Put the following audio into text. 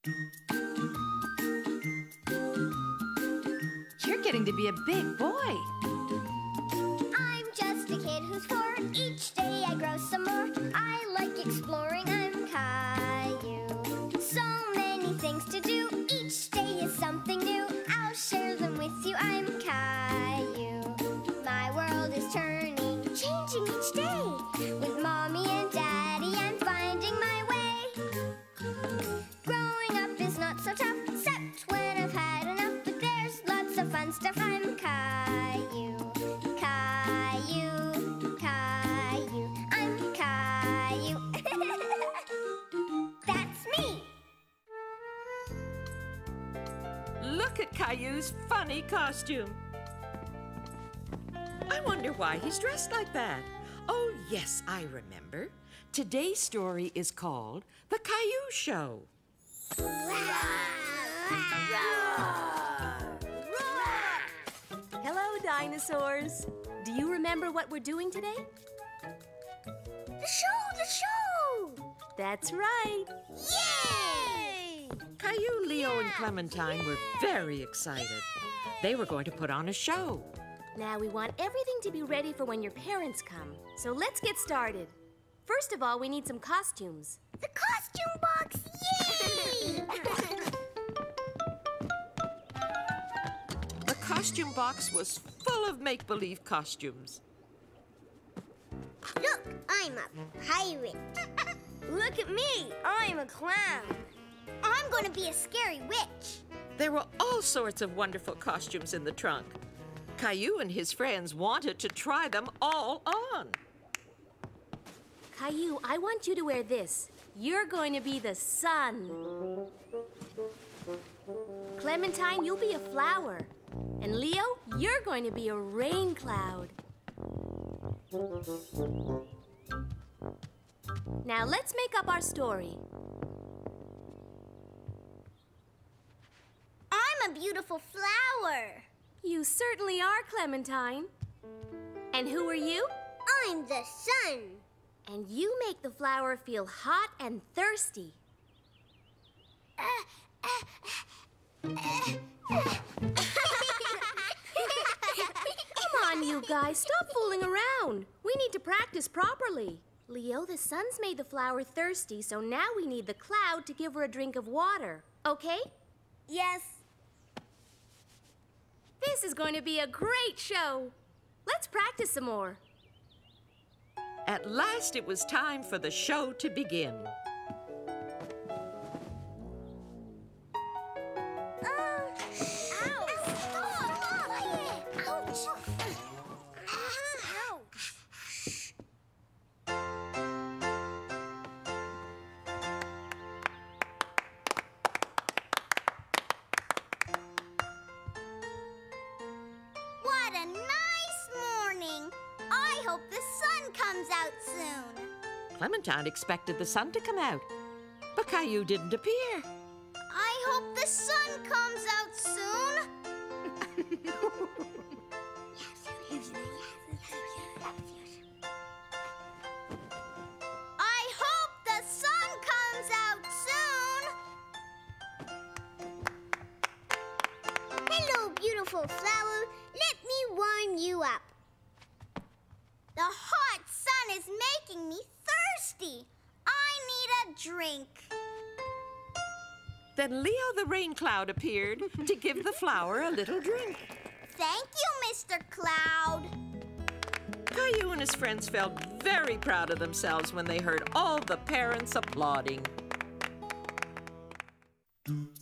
You're getting to be a big boy. I'm just a kid who's 4. Each day I grow some more. I like exploring. I'm Caillou. So many things to do. Each day is something new. I'll share them with you. I'm Caillou. My world is turning, changing each day. With Mommy and Daddy, I'm finding my way. Growing up is not so tough, except when I've had enough. But there's lots of fun stuff. I'm Caillou. Caillou, Caillou, I'm Caillou. That's me. Look at Caillou's funny costume. I wonder why he's dressed like that. Oh, yes, I remember. Today's story is called The Caillou Show. Hello, dinosaurs. Do you remember what we're doing today? The show! That's right. Yay! Caillou, Leo, and Clementine were very excited. They were going to put on a show. Now we want everything to be ready for when your parents come. So let's get started. First of all, we need some costumes. The costume box! Yay! The costume box was full of make-believe costumes. Look, I'm a pirate. Look at me. I'm a clown. I'm going to be a scary witch. There were all sorts of wonderful costumes in the trunk. Caillou and his friends wanted to try them all on. Caillou, I want you to wear this. You're going to be the sun. Clementine, you'll be a flower. And Leo, you're going to be a rain cloud. Now let's make up our story. I'm a beautiful flower. You certainly are, Clementine. And who are you? I'm the sun. And you make the flower feel hot and thirsty. Come on, you guys, stop fooling around. We need to practice properly. Leo, the sun's made the flower thirsty, so now we need the cloud to give her a drink of water. Okay? Yes. This is going to be a great show. Let's practice some more. At last, it was time for the show to begin. Ow! Stop! Quiet! Ouch! Ouch! What a nice morning! I hope the sun comes out soon. Clementine expected the sun to come out, but Caillou didn't appear. I hope the sun comes out soon. I hope the sun comes out soon. Hello, beautiful flower. Let me warm you up. The hot sun is making me thirsty. I need a drink. Then Leo the rain cloud appeared to give the flower a little drink. Thank you, Mr. Cloud. Caillou and his friends felt very proud of themselves when they heard all the parents applauding.